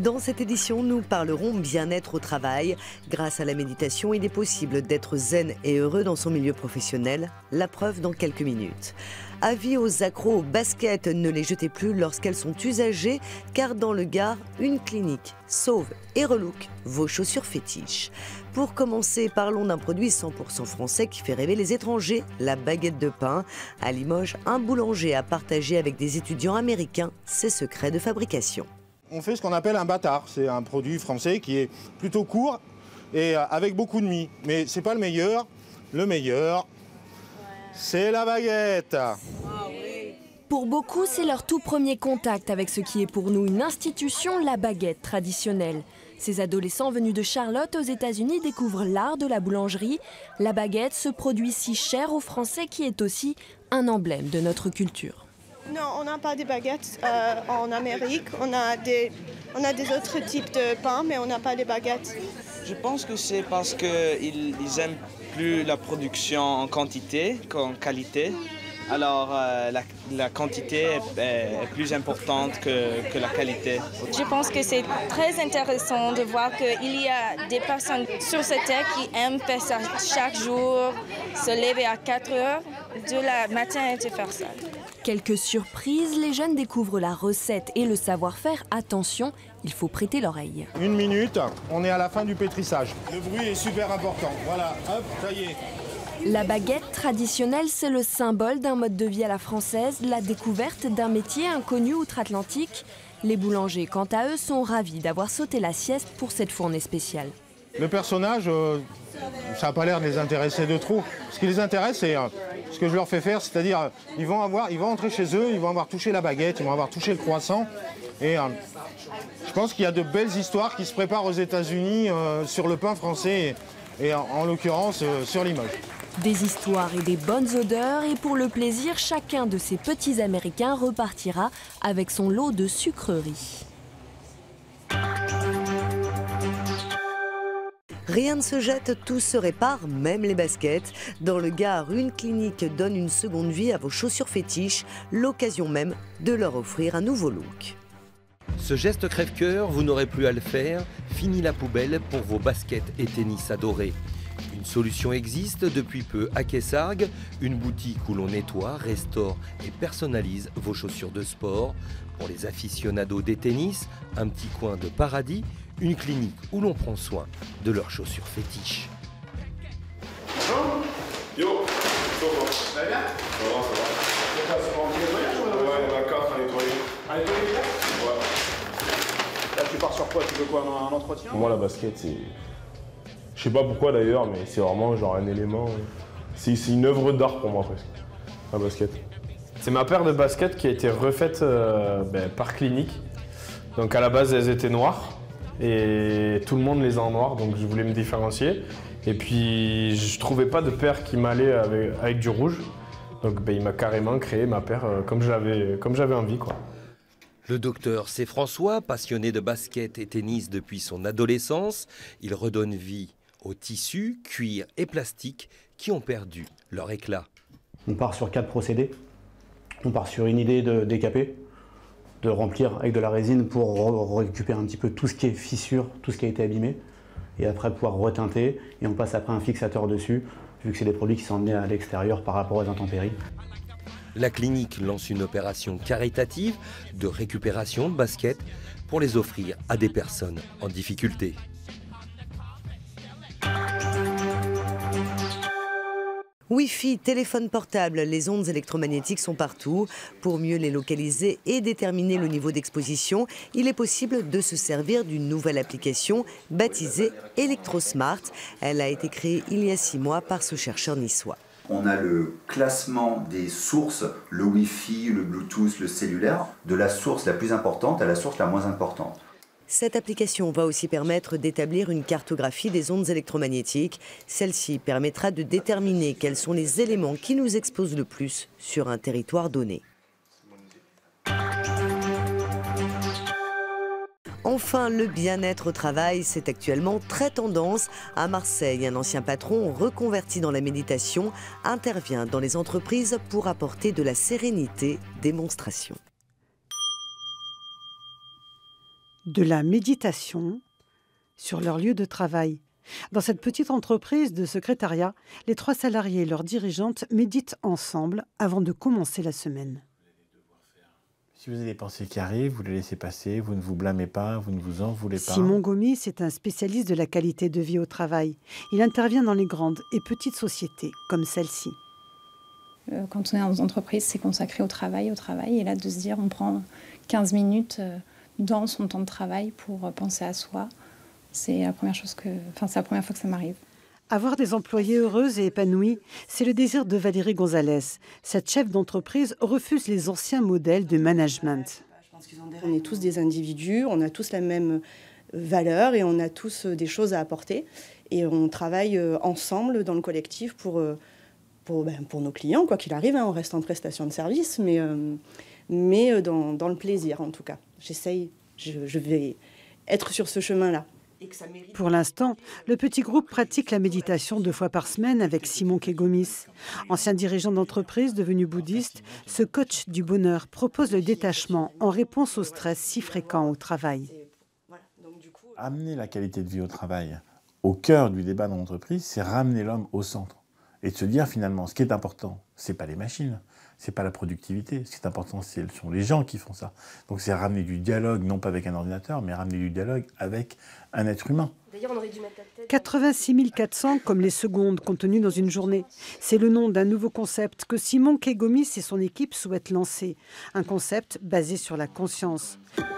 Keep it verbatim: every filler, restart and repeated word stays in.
Dans cette édition, nous parlerons bien-être au travail. Grâce à la méditation, il est possible d'être zen et heureux dans son milieu professionnel. La preuve dans quelques minutes. Avis aux accros au basket, ne les jetez plus lorsqu'elles sont usagées, car dans le Gard, une clinique sauve et relook vos chaussures fétiches. Pour commencer, parlons d'un produit cent pour cent français qui fait rêver les étrangers, la baguette de pain. À Limoges, un boulanger a partagé avec des étudiants américains ses secrets de fabrication. On fait ce qu'on appelle un bâtard. C'est un produit français qui est plutôt court et avec beaucoup de mie. Mais c'est pas le meilleur. Le meilleur, c'est la baguette. Pour beaucoup, c'est leur tout premier contact avec ce qui est pour nous une institution, la baguette traditionnelle. Ces adolescents venus de Charlotte aux États-Unis découvrent l'art de la boulangerie. La baguette, ce produit si cher aux Français qui est aussi un emblème de notre culture. Non, on n'a pas de baguettes euh, en Amérique. On a, des, on a des autres types de pain, mais on n'a pas de baguettes. Je pense que c'est parce qu'ils ils aiment plus la production en quantité qu'en qualité. Alors euh, la, la quantité est, est plus importante que, que la qualité. Je pense que c'est très intéressant de voir qu'il y a des personnes sur cette terre qui aiment faire ça chaque jour, se lever à quatre heures de la matin et de faire ça. Quelques surprises, les jeunes découvrent la recette et le savoir-faire. Attention, il faut prêter l'oreille. Une minute, on est à la fin du pétrissage. Le bruit est super important. Voilà, hop, ça y est. La baguette traditionnelle, c'est le symbole d'un mode de vie à la française, la découverte d'un métier inconnu outre-Atlantique. Les boulangers, quant à eux, sont ravis d'avoir sauté la sieste pour cette fournée spéciale. Le personnage, euh, ça n'a pas l'air de les intéresser de trop. Ce qui les intéresse, c'est euh, ce que je leur fais faire, c'est-à-dire euh, ils vont avoir, ils vont entrer chez eux, ils vont avoir touché la baguette, ils vont avoir touché le croissant. Et euh, je pense qu'il y a de belles histoires qui se préparent aux États-Unis euh, sur le pain français et, et en, en l'occurrence euh, sur Limoges. Des histoires et des bonnes odeurs, et pour le plaisir, chacun de ces petits Américains repartira avec son lot de sucreries. Rien ne se jette, tout se répare, même les baskets. Dans le Gard, une clinique donne une seconde vie à vos chaussures fétiches, l'occasion même de leur offrir un nouveau look. Ce geste crève-cœur, vous n'aurez plus à le faire. Fini la poubelle pour vos baskets et tennis adorés. Une solution existe depuis peu à Kessargues, une boutique où l'on nettoie, restaure et personnalise vos chaussures de sport. Pour les aficionados des tennis, un petit coin de paradis, une clinique où l'on prend soin de leurs chaussures fétiches. Yo, ça va bien? Ça va, ça va. C'est pas un petit nettoyage ou là? Ouais, la carte à nettoyer. À nettoyer? Ouais. Là, tu pars sur quoi? Tu veux quoi? Un entretien? Moi, la basket, c'est... Je sais pas pourquoi d'ailleurs, mais c'est vraiment genre un élément... C'est une œuvre d'art pour moi presque, la basket. C'est ma paire de baskets qui a été refaite euh, ben, par clinique. Donc à la base, elles étaient noires et tout le monde les a en noir, donc je voulais me différencier. Et puis je trouvais pas de paire qui m'allait avec, avec du rouge. Donc ben, il m'a carrément créé ma paire euh, comme j'avais comme j'avais envie, quoi. Le docteur C. François, passionné de basket et tennis depuis son adolescence, il redonne vie aux tissus, cuir et plastique qui ont perdu leur éclat. On part sur quatre procédés. On part sur une idée de décaper, de remplir avec de la résine pour récupérer un petit peu tout ce qui est fissure, tout ce qui a été abîmé, et après pouvoir reteinter, et on passe après un fixateur dessus, vu que c'est des produits qui sont emmenés à l'extérieur par rapport aux intempéries. La clinique lance une opération caritative de récupération de baskets pour les offrir à des personnes en difficulté. Wi-Fi, téléphone portable, les ondes électromagnétiques sont partout. Pour mieux les localiser et déterminer le niveau d'exposition, il est possible de se servir d'une nouvelle application baptisée ElectroSmart. Elle a été créée il y a six mois par ce chercheur niçois. On a le classement des sources, le Wi-Fi, le Bluetooth, le cellulaire, de la source la plus importante à la source la moins importante. Cette application va aussi permettre d'établir une cartographie des ondes électromagnétiques. Celle-ci permettra de déterminer quels sont les éléments qui nous exposent le plus sur un territoire donné. Enfin, le bien-être au travail, c'est actuellement très tendance. À Marseille, un ancien patron reconverti dans la méditation intervient dans les entreprises pour apporter de la sérénité, démonstration. de la méditation sur leur lieu de travail. Dans cette petite entreprise de secrétariat, les trois salariés et leurs dirigeantes méditent ensemble avant de commencer la semaine. Si vous avez des pensées qui arrivent, vous les laissez passer, vous ne vous blâmez pas, vous ne vous en voulez pas. Simon Gomis est un spécialiste de la qualité de vie au travail. Il intervient dans les grandes et petites sociétés comme celle-ci. Quand on est en entreprise, c'est consacré au travail, au travail. Et là, de se dire, on prend quinze minutes dans son temps de travail pour penser à soi, c'est la première chose que, enfin, c'est la première fois que ça m'arrive. Avoir des employés heureuses et épanouis, c'est le désir de Valérie Gonzalez. Cette chef d'entreprise refuse les anciens modèles de management. On est tous des individus, on a tous la même valeur et on a tous des choses à apporter. Et on travaille ensemble dans le collectif pour, pour, ben, pour nos clients, quoi qu'il arrive. Hein, on reste en prestation de service, mais, euh, mais dans, dans le plaisir en tout cas. J'essaye, je, je vais être sur ce chemin-là. Pour l'instant, le petit groupe pratique la méditation deux fois par semaine avec Simon Kegomis. Ancien dirigeant d'entreprise devenu bouddhiste, ce coach du bonheur propose le détachement en réponse au stress si fréquent au travail. Amener la qualité de vie au travail au cœur du débat dans l'entreprise, c'est ramener l'homme au centre. Et de se dire finalement, ce qui est important, ce n'est pas les machines, ce n'est pas la productivité. Ce qui est important, ce sont les gens qui font ça. Donc c'est ramener du dialogue, non pas avec un ordinateur, mais ramener du dialogue avec un être humain. quatre-vingt-six mille quatre cents comme les secondes contenues dans une journée. C'est le nom d'un nouveau concept que Simon Kegomis et son équipe souhaitent lancer. Un concept basé sur la conscience.